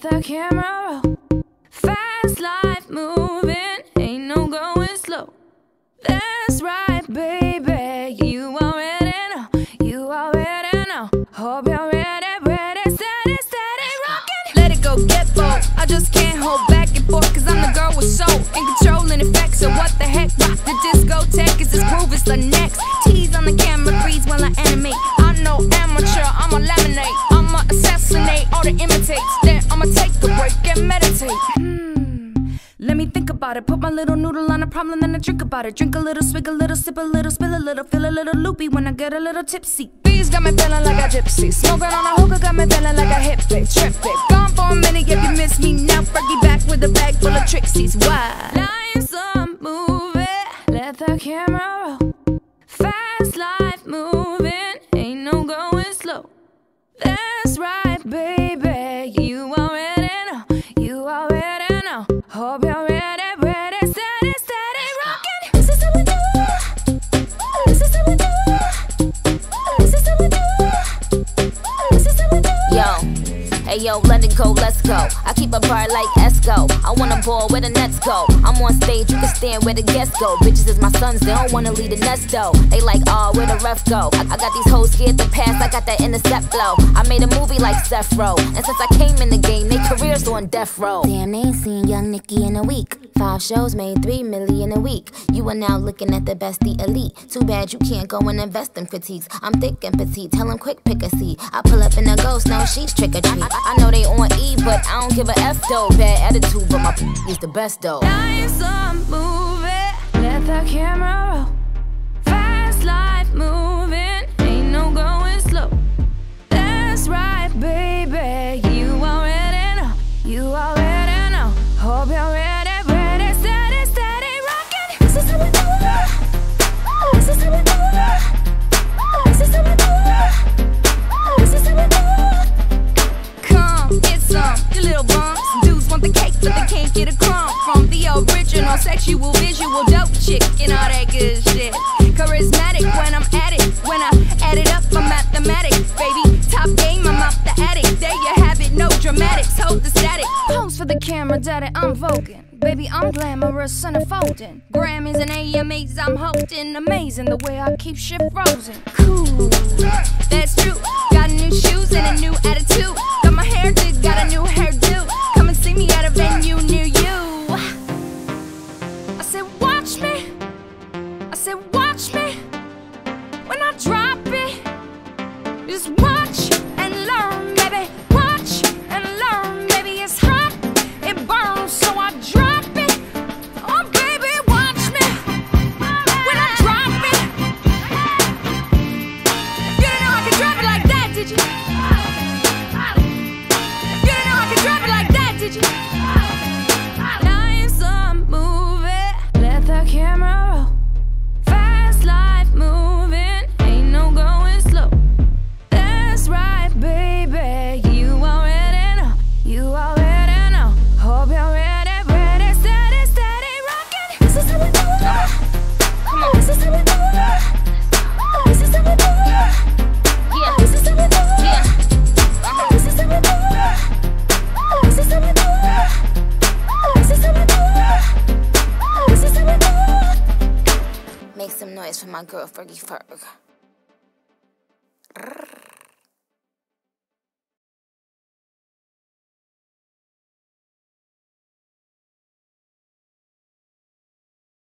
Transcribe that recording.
Let the camera roll. Fast life moving, ain't no going slow. That's right, baby. You already know. You already know. Hope you're ready, steady, rockin'. Let it go, get bold. I just can't hold back and forth, cause I'm the girl with soul and control and effects. So what the heck? Rock the discotheque, is this groove is the next. Tease on the camera, freeze while I animate. I'm no amateur, I'ma laminate. I'ma assassinate all the imitates. Then I'ma take a break and meditate. Let me think about it. Put my little noodle on a problem, then I drink about it. Drink a little, swig a little, sip a little, spill a little, feel a little loopy when I get a little tipsy. Bees got me feeling like a gypsy. Smoking on a hookah got me feeling like a hippie. Trip it, gone for a minute if you miss me now. Fergie back with a bag full of Trixies. Why? Life's a movie, let the camera roll. Fast life moving, ain't no going slow. That's right, baby. You already know. You already know. Hope you're ready, steady, rockin'. This is how we do. This is how we do. This is how we do. This is how we do. Yo, hey yo, let it go, let's go. I keep a bar like Esco. I wanna ball where the nets go. I'm on stage, you can stand where the guests go. Bitches is my sons, they don't wanna leave the nest though. They like, oh, where the ref go? I got these hoes scared to pass, I got that intercept flow. I made a movie like Seth Row, and since I came in the game, they careers on death row. Damn, they ain't seen Young Nicki in a week. 5 shows made 3 million a week. You are now looking at the best, the elite. Too bad you can't go and invest in critiques. I'm thick and petite, tell them quick pick a seat. I pull up in a ghost, no she's trick or treat. I know they on E, but I don't give a F though. Bad attitude, but my is the best though. Life's a movie, let the camera roll. Fast life moving, ain't no going slow. That's right, baby. You already know. You already know. Hope you're ready, steady, rockin'. This is how we do it. This is how we do it. This is how we do it. This is how we do it. Come, get some, you little bumps. Dudes want the cake, but they can't get a crumb from the original sexual, visual, dope chick and all that good shit. Charismatic when I'm at it. When I add it up, I'm mathematic, baby. Top game, I'm out the attic. There you have it, no dramatics, hold the static. Pose for the camera, daddy, I'm voguing. Baby, I'm glamorous and unfolding. Grammys and AMAs, I'm holding. Amazing the way I keep shit frozen. Cool, that's true. Got new shoes and a new attitude. Got my hair did, got a new hairdo. Come and see me at a venue near you. I said, watch me. I said, watch me. When I drop it, just watch and learn, baby. Watch and learn, baby. It's hot, it burns, so I drop it. Oh, baby, watch me. When I drop it, you didn't know I could drop it like that, did you? You didn't know I could drop it like that, did you? Life's a movie, let the camera roll. Fast life moving, ain't no going slow. That's right, baby. You already know. You already know. Hope you're ready, steady, rockin'. This is how we do it. This is how we do it. This is how we do it. Yeah, This is how we do it. yeah. This is how we do it. This is how we do it. This is how we do it. This is how we do it. Make some noise for my girl Fergie Ferg.